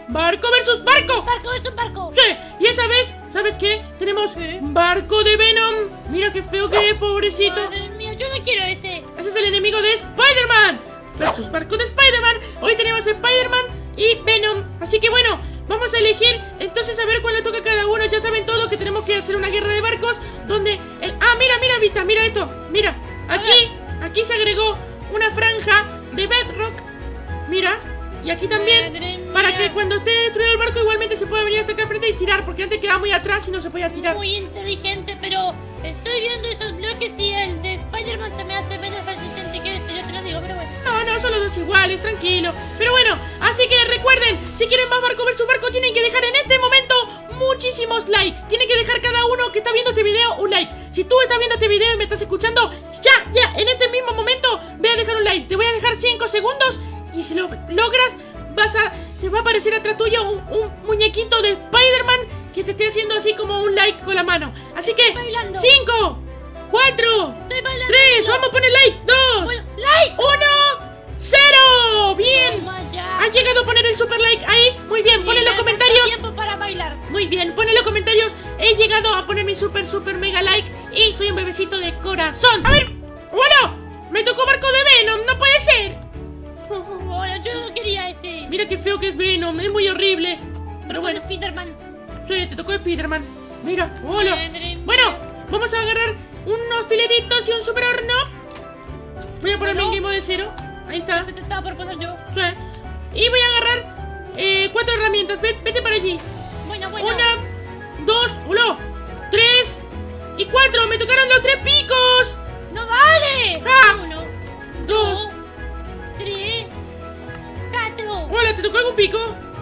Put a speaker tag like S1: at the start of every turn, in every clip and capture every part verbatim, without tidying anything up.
S1: barco versus barco.
S2: Barco versus barco.
S1: Sí, y esta vez, ¿sabes qué? Tenemos
S2: ¿Qué?
S1: barco de Venom. Mira qué feo que es, pobrecito.
S2: Madre mía, yo no quiero ese.
S1: Ese es el enemigo de Spider-Man versus barco de Spider-Man. Hoy tenemos Spider-Man y Venom. Así que bueno, vamos a elegir entonces a ver cuál le toca a cada uno. Ya saben todo que tenemos que hacer una guerra de barcos donde el... Ah, mira, mira, Vita, mira esto. Mira, aquí, aquí se agregó una franja de Bedrock. Mira, y aquí también, para que cuando esté destruido el barco igualmente se pueda venir hasta acá al frente y tirar, porque antes quedaba muy atrás y no se podía tirar.
S2: Muy inteligente, pero estoy viendo estos bloques y el de Spider-Man se me hace menos resistente que este, yo te lo digo, pero bueno.
S1: No, no, son los dos iguales, tranquilo. Pero bueno, así que recuerden, si quieren más barco versus barco, tienen que dejar en este momento muchísimos likes. Tienen que dejar cada uno que está viendo este video un like. Si tú estás viendo este video y me estás escuchando, ya, ya, en este mismo momento, ve a dejar un like. Te voy a dejar cinco segundos y si lo logras, vas a, te va a aparecer atrás tuyo un, un muñequito de Spider-Man que te esté haciendo así como un like con la mano. Así que, cinco, cuatro, tres, vamos a poner like, dos,
S2: Bueno, like.
S1: uno, cero. Bien.
S2: Toma ya.
S1: ¿Has llegado a poner el super like ahí? Muy bien, pon en los
S2: Sí, me
S1: comentarios.
S2: falta tiempo para bailar.
S1: Muy bien, pon en los comentarios. He llegado a poner mi super super mega like y soy un bebecito de corazón. A ver, bueno, me tocó barco de Venom, no puede ser.
S2: Bueno, yo no quería ese.
S1: Mira qué feo que es Venom, es muy horrible. Pero bueno,
S2: Spider-Man.
S1: sí, te tocó Spider-Man. Mira, hola.
S2: Madre mía.
S1: Bueno, vamos a agarrar unos filetitos y un super horno. Voy a ponerme en
S2: Bueno.
S1: game mode de cero. Ahí está.
S2: Se te estaba por poner yo.
S1: Sí. Y voy a agarrar eh, cuatro herramientas. Ve- Vete para allí.
S2: Bueno, bueno.
S1: Una, dos, uno, tres y cuatro. Me tocaron los tres picos.
S2: ¡No vale!
S1: ¡Ja!
S2: Uno,
S1: Dos.
S2: tres, cuatro.
S1: Hola, ¿te tocó algún pico?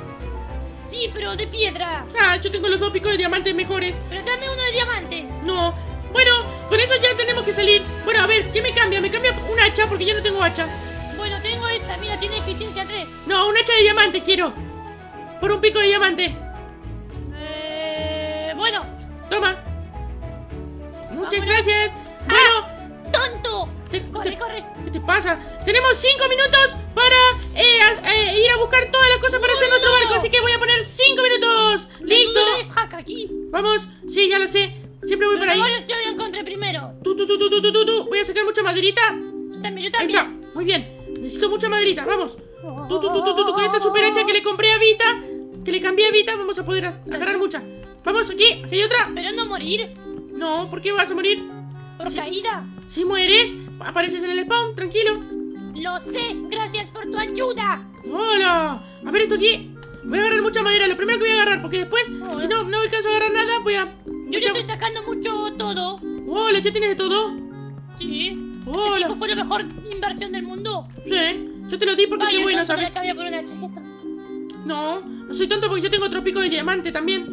S2: Sí, pero de piedra.
S1: Ah, yo tengo los dos picos de diamantes mejores.
S2: Pero dame uno de diamante.
S1: No. Bueno, con eso ya tenemos que salir. Bueno, a ver, ¿qué me cambia? Me cambia un hacha porque yo no tengo hacha.
S2: Bueno, tengo esta. Mira, tiene eficiencia tres.
S1: No, un hacha de diamante quiero. Por un pico de diamante.
S2: Eh... Bueno.
S1: Toma. Muchas
S2: Vámonos.
S1: gracias. Bueno,
S2: ¡Tonto!
S1: te-
S2: Corre,
S1: te-
S2: corre.
S1: ¿qué te pasa? Tenemos cinco minutos para eh, a- eh, ir a buscar todas las cosas para hacer nuestro barco. Así que voy a poner cinco minutos. ¡Listo!
S2: Tengo un life hack aquí.
S1: Vamos. Sí, ya lo sé. Siempre voy
S2: Pero
S1: por ahí.
S2: ahora yo lo encontré primero.
S1: Tú, tú, tú, tú, tú, tú, tú, tú. Voy a sacar mucha maderita.
S2: Yo también, yo
S1: Ahí está.
S2: también.
S1: Muy bien. Necesito mucha maderita. Vamos. Tú, tú, tú, tú, tú, tú, con esta super hacha que le compré a Vita, que le cambié a Vita, vamos a poder a- agarrar mucha. Vamos, aquí, aquí hay otra.
S2: Pero no morir.
S1: No, ¿por qué vas a morir?
S2: Por
S1: Sí.
S2: caída.
S1: Si mueres, apareces en el spawn, tranquilo.
S2: Lo sé. Gracias por tu ayuda.
S1: Hola. A ver esto aquí. Voy a agarrar mucha madera, lo primero que voy a agarrar, porque después, si no, no alcanzo a agarrar nada, voy a...
S2: Yo le estoy sacando mucho todo.
S1: Hola, ¿ya tienes de todo?
S2: Sí.
S1: Hola.
S2: Este tipo fue la mejor inversión del mundo.
S1: Sí, yo te lo di porque
S2: Vaya,
S1: soy bueno,
S2: entonces
S1: ¿sabes?
S2: le cabía por una chaqueta.
S1: No, no soy tonto porque yo tengo otro pico de diamante también.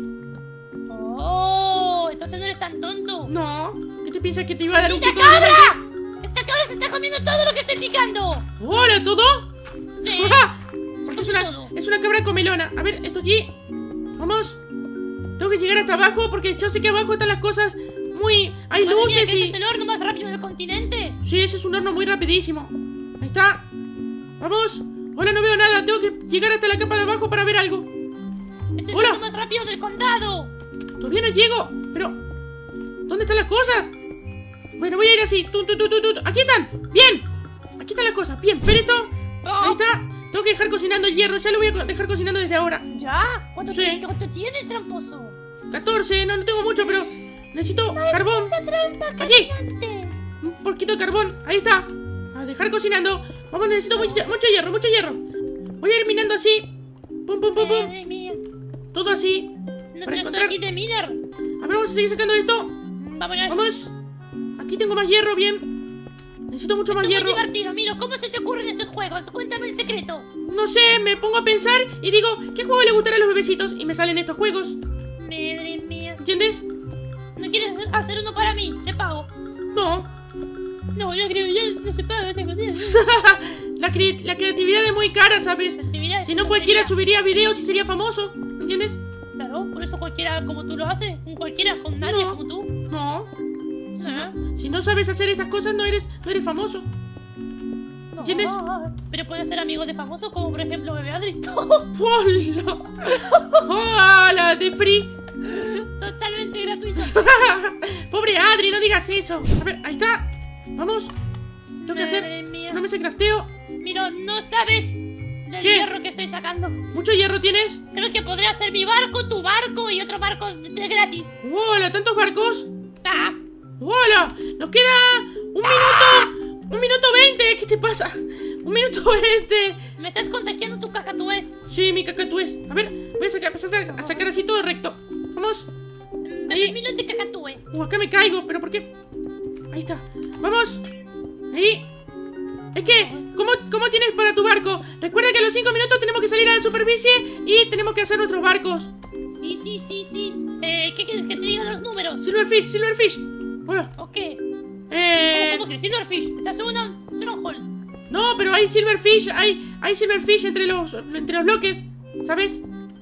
S2: Oh, entonces no eres tan tonto.
S1: No, ¿qué te piensas que te iba a dar un
S2: ¡Mira,
S1: pico de diamante?
S2: cabra! ¡Esta cabra se está comiendo todo lo que estoy picando!
S1: Hola, ¿todo?
S2: Sí.
S1: ¡Ja! Porque es
S2: Come
S1: una,
S2: todo.
S1: es una cabra comelona. A ver, esto aquí. Vamos. Tengo que llegar hasta abajo porque yo sé que abajo están las cosas muy... Hay
S2: Madre mía,
S1: luces
S2: ¿que
S1: y...
S2: este es el horno más rápido del continente?
S1: Sí, ese es un horno muy rapidísimo. Ahí está. Vamos. Hola, no veo nada. Tengo que llegar hasta la capa de abajo para ver algo.
S2: Es el
S1: Hola.
S2: horno más rápido del condado.
S1: Todavía no llego. Pero... ¿dónde están las cosas? Bueno, voy a ir así. Tu, tu, tu, tu, tu. Aquí están. Bien. Aquí están las cosas. Bien, pero esto... Ahí
S2: Oh,
S1: está. Tengo que dejar cocinando el hierro. Ya lo voy a co- dejar cocinando desde ahora.
S2: ¿ya? ¿Cuánto,
S1: Sí.
S2: tienes, ¿Cuánto tienes, tramposo?
S1: catorce. No, no tengo mucho, pero... necesito carbón.
S2: ¡Esta trampa
S1: Aquí.
S2: caliente!
S1: Un poquito de carbón. Ahí está. A dejar cocinando. Vamos, necesito mucho, mucho hierro, mucho hierro. Voy a ir minando así. Pum, pum, pum, pum.
S2: Madre mía.
S1: Todo así.
S2: No
S1: Para
S2: sé,
S1: encontrar-
S2: estoy aquí de miner.
S1: A ver, vamos a seguir sacando esto.
S2: Vámonos.
S1: Vamos. Aquí tengo más hierro, bien. Necesito mucho más
S2: Esto es muy
S1: hierro.
S2: divertido, Milo. ¿Cómo se te ocurren estos juegos? Cuéntame el secreto.
S1: No sé, me pongo a pensar y digo, ¿qué juego le gustará a los bebecitos? Y me salen estos juegos.
S2: Madre mía.
S1: ¿Entiendes?
S2: ¿No quieres hacer uno para mí? Te pago.
S1: No.
S2: No, yo creo ya no se paga, tengo dinero.
S1: la, cre- la creatividad es muy cara, ¿sabes?
S2: Actividad,
S1: Si no, cualquiera
S2: tontería.
S1: subiría videos y sería famoso. ¿Entiendes?
S2: Claro, por eso cualquiera como tú lo hace. Un cualquiera, con nadie
S1: No.
S2: como tú.
S1: No. Si
S2: Ah.
S1: no, si no sabes hacer estas cosas, no eres, no eres famoso.
S2: No.
S1: ¿Entiendes?
S2: pero puedo ser amigo de famosos como por ejemplo Bebé Adri.
S1: ¡Hola! ¡Hola, de free!
S2: Totalmente gratuito.
S1: Pobre Adri, no digas eso. A ver, ahí está. Vamos. Tengo que hacer
S2: Madre mía.
S1: una mesa de crafteo.
S2: Mira, no sabes el
S1: ¿Qué?
S2: hierro que estoy sacando.
S1: ¿Mucho hierro tienes?
S2: Creo que podría ser mi barco, tu barco y otro barco de gratis.
S1: ¡Hola! ¿Tantos barcos?
S2: Ah,
S1: ¡Hola! Nos queda un minuto. Un minuto veinte. ¿Qué te pasa? Un minuto veinte.
S2: me estás contagiando tu cacatués.
S1: Sí, mi cacatúes. A ver, voy a sacar, empezar a sacar así todo recto. Vamos.
S2: Bebé Milo te cacatúe.
S1: Uh, acá me caigo, pero ¿por qué? Ahí está. Vamos. Ahí. Es que, ¿cómo, ¿cómo tienes para tu barco? Recuerda que a los cinco minutos tenemos que salir a la superficie y tenemos que hacer nuestros barcos.
S2: Sí, sí, sí, sí. Eh, ¿qué quieres que te diga los números?
S1: Silverfish, Silverfish. Hola.
S2: ¿O qué?
S1: Eh...
S2: ¿Cómo, cómo que Silverfish? ¿Estás en una Stronghold?
S1: No, pero hay Silverfish, hay, hay Silverfish entre los, entre los bloques, ¿sabes?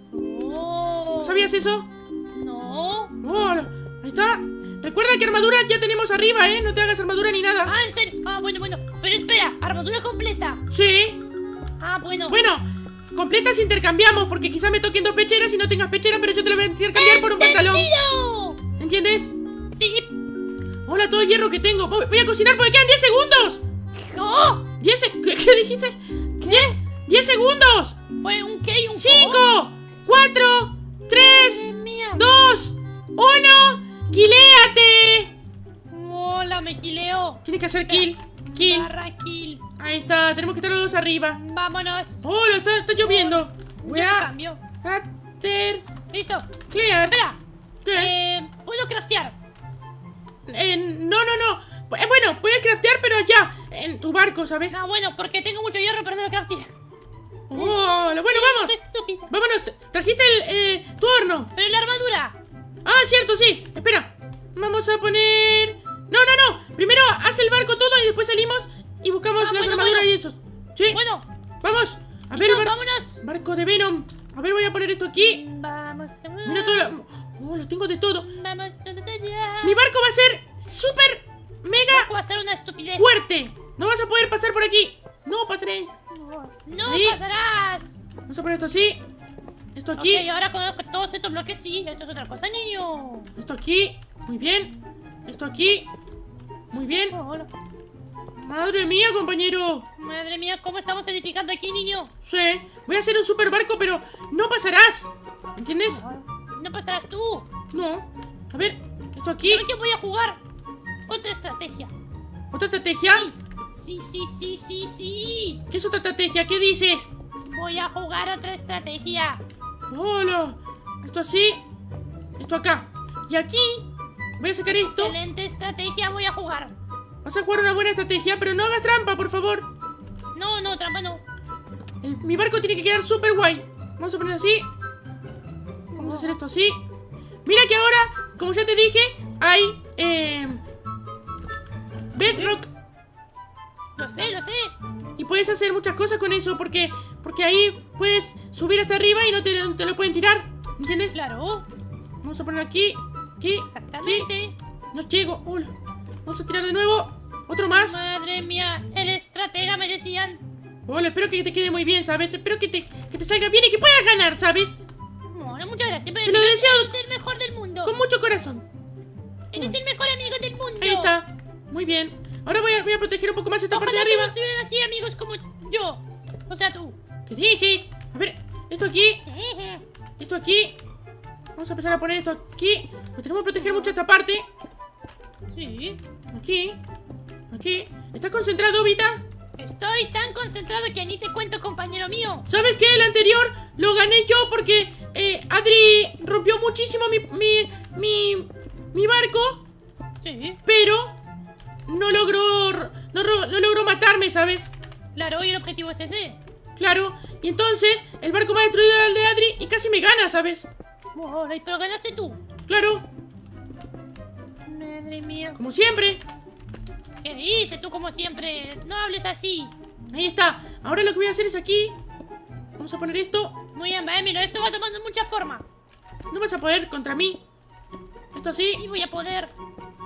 S2: Oh.
S1: ¿No sabías eso?
S2: No.
S1: Hola. Ahí está. Recuerda que armadura ya tenemos arriba, ¿eh? No te hagas armadura ni nada.
S2: Ah, ¿en serio? Ah, bueno, bueno. Pero espera, armadura completa.
S1: Sí.
S2: Ah, bueno.
S1: Bueno, completas intercambiamos porque quizás me toquen dos pecheras y no tengas pechera, pero yo te lo voy a intercambiar por un pantalón.
S2: ¡Entendido!
S1: ¿Entiendes?
S2: Sí.
S1: Hola, todo el hierro que tengo. Voy voy a cocinar porque quedan diez segundos.
S2: ¡Oh!
S1: diez se- ¿Qué, qué dijiste? diez, diez segundos.
S2: ¿Fue un qué y un
S1: cinco, cuatro, tres,
S2: Madre mía.
S1: dos, uno. ¡Quiléate!
S2: Hola, me quileo.
S1: Tienes que hacer kill. Kill.
S2: Barra kill.
S1: Ahí está, tenemos que estar los dos arriba.
S2: Vámonos.
S1: Hola, está, está lloviendo. Voy
S2: Yo me
S1: a
S2: cambio.
S1: hacer
S2: Listo.
S1: clear.
S2: Espera.
S1: ¿Qué?
S2: Eh, ¿puedo craftear?
S1: Eh, no, no, no. Eh, bueno, puedes craftear, pero ya. En tu barco, ¿sabes?
S2: No, bueno, porque tengo mucho hierro, pero no lo crafteé.
S1: Hola, bueno,
S2: Sí,
S1: vamos.
S2: estúpida.
S1: Vámonos. Trajiste el, eh, tu horno.
S2: Pero la armadura.
S1: Ah, cierto, sí. Espera. Vamos a poner... No, no, no. Primero haz el barco todo y después salimos y buscamos
S2: Ah,
S1: las
S2: bueno,
S1: armaduras
S2: bueno.
S1: y eso. Sí.
S2: Bueno,
S1: Vamos. A ver,
S2: listo,
S1: bar-
S2: vámonos.
S1: barco de Venom. A ver, voy a poner esto aquí.
S2: Vamos.
S1: Mira todo. la- Oh, lo tengo de todo.
S2: Vamos todos allá.
S1: Mi barco va a ser súper mega
S2: Va a ser una estupidez.
S1: fuerte. No vas a poder pasar por aquí. No pasaré.
S2: No
S1: Ahí.
S2: pasarás.
S1: Vamos a poner esto así. Esto aquí.
S2: Ok, ahora conozco todos estos bloques, sí. Esto es otra cosa, niño.
S1: Esto aquí. Muy bien. Esto aquí. Muy bien.
S2: Hola.
S1: Madre mía, compañero.
S2: Madre mía, ¿cómo estamos edificando aquí, niño?
S1: Sí. Voy a hacer un super barco, pero no pasarás. ¿Entiendes?
S2: No pasarás tú.
S1: No. A ver. Esto aquí.
S2: Creo que voy a jugar otra estrategia.
S1: ¿Otra estrategia?
S2: Sí, sí, sí, sí, sí.
S1: ¿Qué es otra estrategia? ¿Qué dices?
S2: Voy a jugar otra estrategia.
S1: Hola. Esto así. Esto acá. Y aquí. Voy a sacar esto.
S2: Excelente estrategia voy a jugar.
S1: Vas a jugar una buena estrategia, pero no hagas trampa, por favor.
S2: No, no, trampa no.
S1: El- mi barco tiene que quedar súper guay. Vamos a poner así. Vamos a hacer esto así. Mira que ahora, como ya te dije, hay eh, Bedrock.
S2: Lo sé, lo sé.
S1: Y puedes hacer muchas cosas con eso porque, porque ahí puedes subir hasta arriba y no te, te lo pueden tirar. ¿Entiendes?
S2: Claro,
S1: Vamos a poner aquí. Aquí.
S2: exactamente.
S1: Aquí. No llego. Hola. Vamos a tirar de nuevo. Otro más.
S2: Madre mía, el estratega me decían.
S1: Hola, espero que te quede muy bien, ¿sabes? Espero que te, que te salga bien y que puedas ganar, ¿sabes?
S2: Bueno, muchas gracias.
S1: Te lo deseo.
S2: Eres el mejor del mundo.
S1: Con mucho corazón.
S2: Eres el mejor amigo del mundo.
S1: Ahí está. Muy bien. Ahora voy a, voy a proteger un poco más esta parte de
S2: Ojalá todos
S1: arriba.
S2: tuvieran así amigos como yo. O sea, tú.
S1: ¿Qué dices? A ver, esto aquí. Esto aquí. Vamos a empezar a poner esto aquí. Pues tenemos que proteger mucho esta parte.
S2: Sí.
S1: Aquí. Aquí. ¿Estás concentrado, Vita?
S2: Estoy tan concentrado que ni te cuento, compañero mío.
S1: ¿Sabes qué? El anterior lo gané yo porque eh, Adri rompió muchísimo mi, mi, mi, mi barco,
S2: Sí.
S1: pero no logró, no, ro- no logró matarme, ¿sabes?
S2: Claro, y el objetivo es ese.
S1: Claro. Y entonces el barco más destruido era el de Adri y casi me gana, ¿sabes?
S2: Ay, pero ganaste tú.
S1: Claro,
S2: Madre mía.
S1: como siempre.
S2: ¿Qué dices tú como siempre? No hables así.
S1: Ahí está. Ahora lo que voy a hacer es aquí. Vamos a poner esto.
S2: Muy bien, vale, mira, esto va tomando mucha forma.
S1: No vas a poder contra mí. Esto así.
S2: Y voy a poder.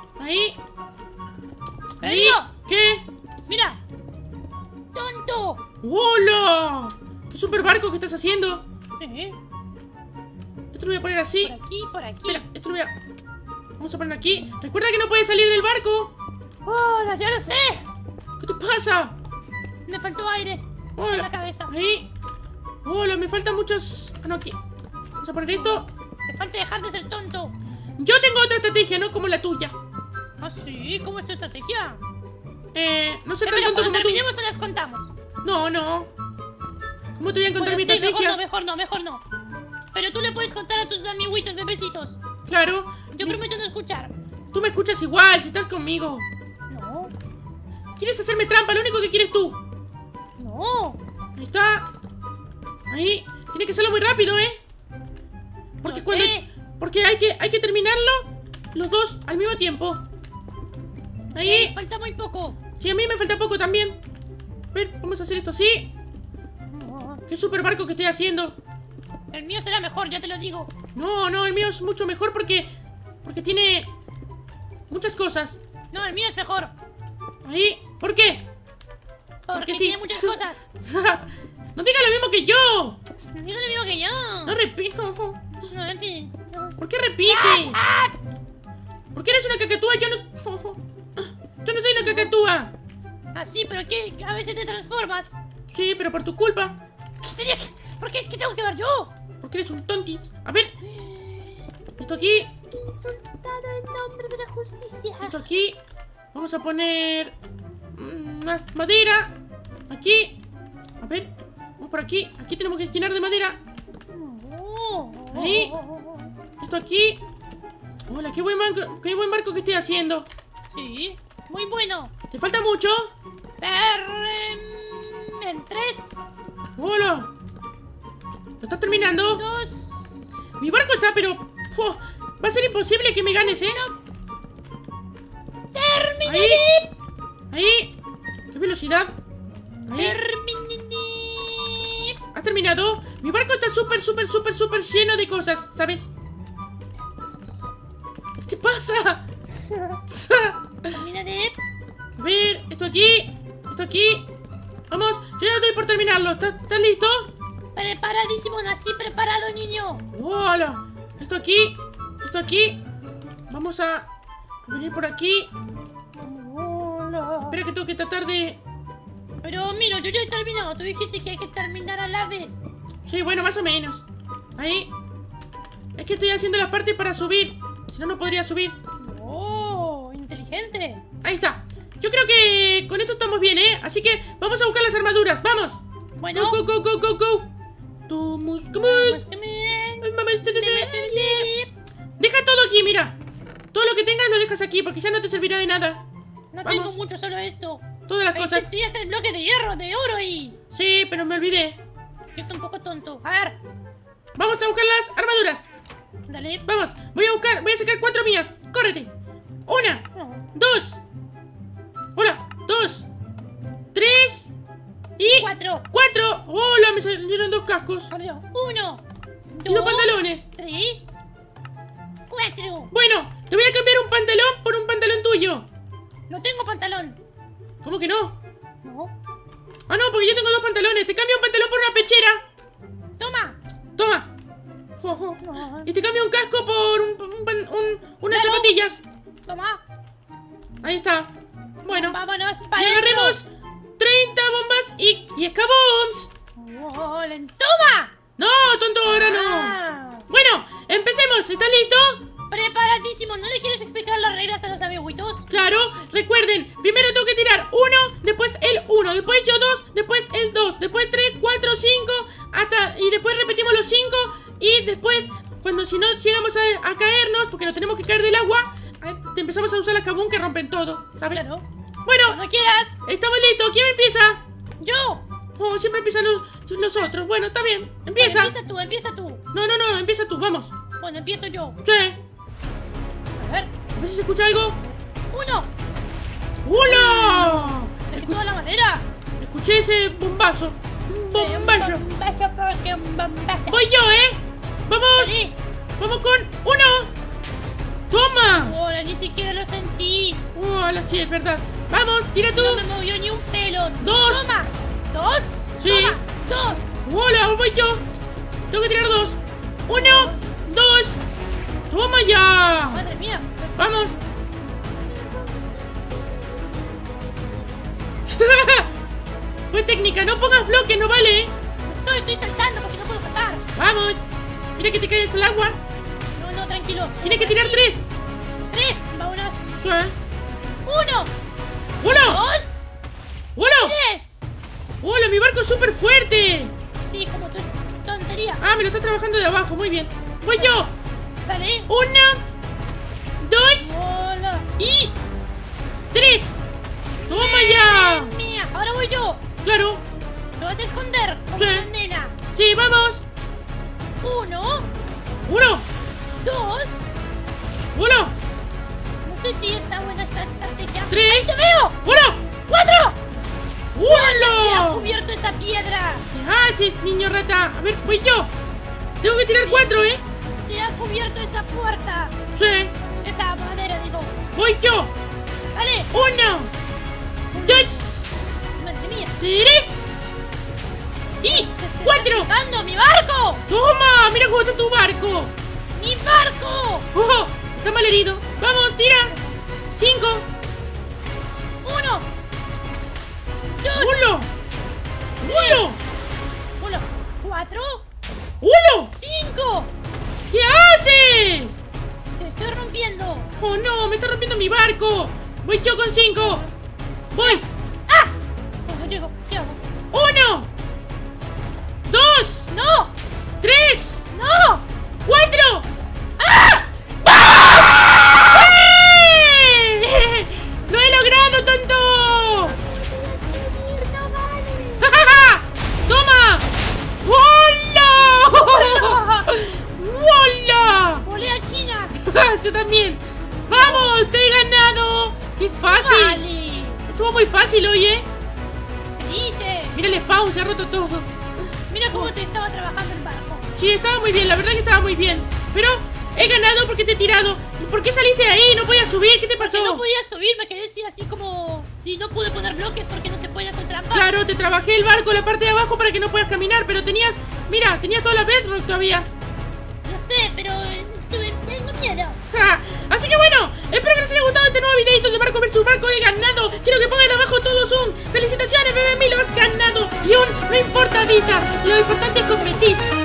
S1: Ahí. Ahí.
S2: ¡Amigo!
S1: ¿Qué?
S2: Mira. ¡Tonto!
S1: ¡Hola! ¡Qué super barco que estás haciendo!
S2: Sí.
S1: Esto lo voy a poner así.
S2: Por aquí, por aquí.
S1: Espera, esto lo voy a... Vamos a poner aquí. Recuerda que no puedes salir del barco.
S2: ¡Hola! ¡Ya lo sé!
S1: ¿Qué te pasa?
S2: Me faltó aire en
S1: Hola.
S2: la cabeza.
S1: Ahí. Hola, me faltan muchos... Ah, no, aquí. Vamos a poner esto.
S2: Te falta dejar de ser tonto.
S1: Yo tengo otra estrategia, no como la tuya.
S2: ¿Ah, sí? ¿Cómo es tu estrategia?
S1: Eh, no ser tan
S2: Espera,
S1: tonto
S2: cuando
S1: como tú.
S2: terminemos te las contamos.
S1: No, no. ¿Cómo te voy a encontrar
S2: Bueno,
S1: mi
S2: sí, mejor
S1: estrategia?
S2: no, mejor no, mejor no. Pero tú le puedes contar a tus amiguitos, bebecitos.
S1: Claro.
S2: Yo
S1: mi-
S2: prometo no escuchar.
S1: Tú me escuchas igual si estás conmigo.
S2: No,
S1: ¿Quieres hacerme trampa? Lo único que quieres tú.
S2: no.
S1: Ahí está. Ahí. Tiene que hacerlo muy rápido, ¿eh? Porque
S2: Lo
S1: cuando...
S2: sé.
S1: Porque hay que, hay que terminarlo los dos al mismo tiempo.
S2: Eh,
S1: Ahí.
S2: falta muy poco.
S1: Sí, a mí me falta poco también. A ver, vamos a hacer esto así.
S2: No,
S1: Qué super barco que estoy haciendo.
S2: el mío será mejor, ya te lo digo.
S1: No, no, el mío es mucho mejor porque... Porque tiene... Muchas cosas.
S2: No, el mío es mejor.
S1: Ahí. ¿Por qué?
S2: Porque
S1: sí.
S2: tiene muchas cosas.
S1: No digas lo mismo que yo.
S2: Yo no le digo que yo.
S1: No repito.
S2: No, en fin. No.
S1: ¿Por qué repites? ¿Por qué eres una cacatúa? Yo no... Yo no soy una cacatúa.
S2: Ah, sí, pero que a veces te transformas.
S1: Sí, pero por tu culpa.
S2: ¿Qué tenía que... ¿Por qué? ¿Qué tengo que ver yo?
S1: Porque eres un tonti. A ver. Esto aquí.
S2: Es insultado en nombre de la justicia.
S1: Esto aquí. Vamos a poner... mm, Más madera. Aquí. A ver. Vamos por aquí. Aquí tenemos que llenar de madera. Ahí. Esto aquí. Hola, qué buen barco, qué buen barco que estoy haciendo.
S2: Sí, muy bueno.
S1: ¿Te falta mucho?
S2: Ter- En tres,
S1: Hola. ¿Lo estás terminando?
S2: dos...
S1: Mi barco está, pero... ¡Fu! Va a ser imposible que me ganes, ¿eh?
S2: ¡Terminé!
S1: Ahí. Ahí. ¿Qué velocidad? Ahí.
S2: ¡Terminé!
S1: ¿Has terminado? Mi barco está súper, súper, súper, súper lleno de cosas, ¿sabes? ¿Qué te pasa?
S2: Terminaré.
S1: A ver, esto aquí. Esto aquí. Vamos, yo ya estoy por terminarlo. ¿Estás, ¿estás listo?
S2: Preparadísimo, nací preparado, niño.
S1: ¡Hola! Esto aquí. Esto aquí. Vamos a, a venir por aquí.
S2: Hola.
S1: Espera que tengo que tratar de...
S2: Pero mira, yo ya he terminado. Tú dijiste que hay que terminar a la vez.
S1: Sí, bueno, más o menos. Ahí. Es que estoy haciendo la parte para subir. Si no, no podría subir.
S2: Oh, inteligente.
S1: Ahí está. Yo creo que con esto estamos bien, ¿eh? Así que vamos a buscar las armaduras. ¡Vamos!
S2: Bueno.
S1: Go, go, go, go, go, go. Vamos, come
S2: Pues
S1: on.
S2: que me-
S1: Ay, mamá, este
S2: me-
S1: deseo.
S2: me- me-
S1: Deja todo aquí, mira. Todo lo que tengas lo dejas aquí porque ya no te servirá de nada.
S2: No
S1: Vamos.
S2: tengo mucho, solo esto.
S1: Todas las
S2: Ahí
S1: cosas.
S2: te estudiaste el bloque de hierro, de oro y...
S1: Sí, pero me olvidé.
S2: Que es un poco tonto. A ver,
S1: Vamos a buscar las armaduras.
S2: dale.
S1: Vamos, voy a buscar, voy a sacar cuatro mías. Córrete. Una,
S2: No.
S1: dos. Hola, dos, tres y
S2: Cuatro.
S1: cuatro. Hola, me salieron dos cascos
S2: Por Dios. Uno.
S1: y dos pantalones.
S2: Tres. Cuatro.
S1: Bueno, te voy a cambiar un pantalón por un pantalón tuyo.
S2: No tengo pantalón.
S1: ¿Cómo que no?
S2: No.
S1: Ah, no, porque yo tengo dos pantalones. Te cambio un pantalón por una pechera.
S2: Toma.
S1: Toma. Jo, jo.
S2: No.
S1: Y te cambio un casco por un, un pan- un- unas
S2: Claro.
S1: zapatillas.
S2: Toma.
S1: Ahí está. Bueno,
S2: Vámonos
S1: y
S2: para
S1: agarremos treinta bombas y diez kabombs.
S2: ¡Toma!
S1: No, tonto, ahora no.
S2: Ah.
S1: Bueno, empecemos. ¿Estás listo?
S2: Preparadísimo. ¿No le quieres explicar las reglas a los amiguitos?
S1: Claro, recuerden, primero tengo que tirar uno, después el uno, después yo dos, después el dos, después tres, cuatro, cinco, hasta, y después repetimos los cinco, y después, cuando si no llegamos a, a caernos, porque nos tenemos que caer del agua, eh, te empezamos a usar las kabum que rompen todo, ¿sabes?
S2: Claro.
S1: Bueno,
S2: Cuando quieras.
S1: estamos listos, ¿quién empieza?
S2: Yo.
S1: Oh, siempre empiezan los, los otros, bueno, está bien, empieza.
S2: Bueno, empieza tú, empieza tú.
S1: No, no, no, empieza tú, vamos.
S2: Bueno, empiezo yo.
S1: Sí,
S2: A ver.
S1: a ver si se escucha algo.
S2: Uno.
S1: ¡Hola!
S2: Saqué
S1: Escu-
S2: toda la madera.
S1: escuché ese bombazo, un bombazo.
S2: Bombazo, porque un bombazo.
S1: Voy yo, ¿eh? ¡Vamos!
S2: Sí.
S1: ¡Vamos con uno! ¡Toma!
S2: Ahora ni siquiera lo sentí.
S1: ¡Oh, la sí, es verdad! ¡Vamos, tira tú!
S2: No me movió ni un pelo.
S1: Dos.
S2: Toma. Dos.
S1: Sí.
S2: Toma, dos.
S1: Hola, voy yo. Tengo que tirar dos. Uno, dos. Toma ya.
S2: Madre mía.
S1: Vamos. Fue técnica, no pongas bloques, no vale.
S2: No estoy, estoy saltando porque no puedo pasar.
S1: Vamos. Mira que te caes al agua.
S2: No, no, tranquilo.
S1: Tienes que tirar tres.
S2: Tres, vámonos.
S1: Sí.
S2: Uno,
S1: ¡Uno!
S2: dos,
S1: ¡Uno!
S2: tres.
S1: ¡Hola, mi barco es súper fuerte!
S2: Sí, como tu tontería.
S1: Ah, me lo está trabajando de abajo, muy bien. Voy yo.
S2: Dale.
S1: Una, dos
S2: Hola.
S1: y tres. ¡Toma ya!
S2: Mía, ahora voy yo.
S1: Claro.
S2: Lo vas a esconder como
S1: Sí.
S2: una nena.
S1: Sí, vamos.
S2: Uno,
S1: Uno,
S2: dos.
S1: uno,
S2: No sé si está buena esta estrategia.
S1: tres.
S2: ¡Ahí te veo!
S1: uno.
S2: ¡Cuatro! ¡Te ha
S1: ¡Hola!
S2: cubierto esa piedra!
S1: ¿Qué haces, niño rata? A ver, voy yo. Tengo que tirar cuatro, ¿eh?
S2: ¡Te ha cubierto esa puerta!
S1: Sí.
S2: Esa madera, digo.
S1: Voy yo.
S2: ¡Dale!
S1: Uno, dos,
S2: ¡Madre mía!
S1: tres y
S2: ¡Te está
S1: cuatro.
S2: pegando mi barco!
S1: ¡Toma! ¡Mira cómo está tu barco!
S2: ¡Mi barco!
S1: ¡Oh! Está mal herido. ¡Vamos, tira! ¡Cinco!
S2: ¡Uno! ¡Dos!
S1: ¡Uno! ¡Uno!
S2: ¡Uno! ¡Cuatro!
S1: ¡Uno!
S2: ¡Cinco!
S1: ¿Qué haces?
S2: ¡Te estoy rompiendo!
S1: ¡Oh, no! ¡Me está rompiendo mi barco! ¡Voy yo con cinco! ¡Voy!
S2: ¡Ah! No llego. ¿Qué hago?
S1: ¡Uno! ¡Dos!
S2: ¡No!
S1: ¡Tres!
S2: ¡No!
S1: ¡Cuatro!
S2: ¡Ah!
S1: ¡Sí! ¡Lo he logrado, tonto!
S2: ¡No vale!
S1: ¡Ja, ja, ja! ¡Toma! ¡Hola! ¡Hola!
S2: ¡Volé a China!
S1: Yo también. ¡Vamos! ¡Te he ganado! ¡Qué fácil!
S2: ¡Vale!
S1: Estuvo muy fácil hoy, ¿eh?
S2: ¿Qué dices?
S1: Mira el spawn, se ha roto todo.
S2: Mira cómo te estaba trabajando el barco.
S1: Sí, estaba muy bien, la verdad que estaba muy bien. Pero he ganado porque te he tirado. ¿Por qué saliste de ahí? ¿No podías subir? ¿Qué te pasó?
S2: Que no podía subir, me quedé así, así como... Y no pude poner bloques porque no se puede hacer trampa.
S1: Claro, te trabajé el barco, la parte de abajo para que no puedas caminar. Pero tenías... Mira, tenías toda la bedrock todavía.
S2: No sé, pero... eh, tuve- tengo miedo.
S1: Ja, así que bueno, espero que les haya gustado este nuevo videito de Barco versus Barco. He ganado. Quiero que pongan abajo todos un felicitaciones, bebé, me lo has ganado. Y un no importa, vida, lo importante es competir.